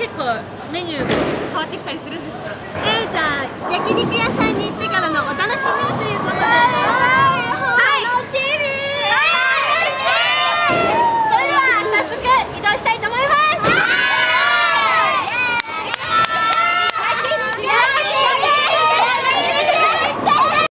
結構メニュー変わってきたりするんですか？ じゃあ焼肉屋さんに行ってからのお楽しみということで。